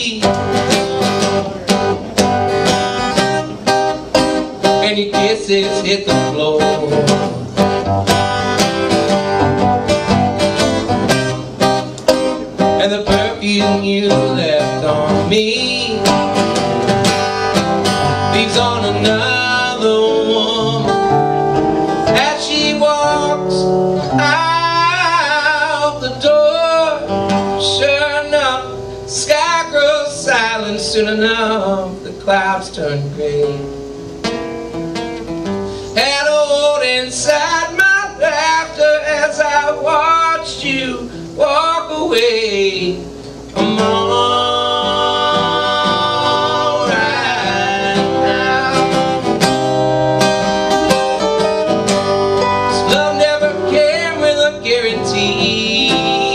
and your kisses hit the floor. And the perfume you left on me leaves on another woman as she walks out the door. Sure enough, the sky grows silent. Soon enough, the clouds turn gray. And I hold inside my laughter as I watched you walk away. I'm all right now. 'Cause love never came with a guarantee.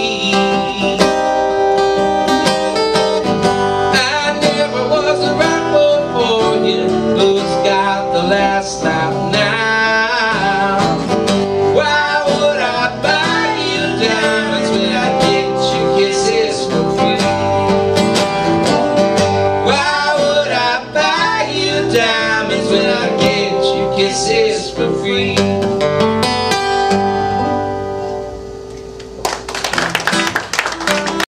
I never was the right boy for you. Who's got the last laugh now? Why would I buy you diamonds when I get your kisses for free? Why would I buy you diamonds when I get your kisses for free?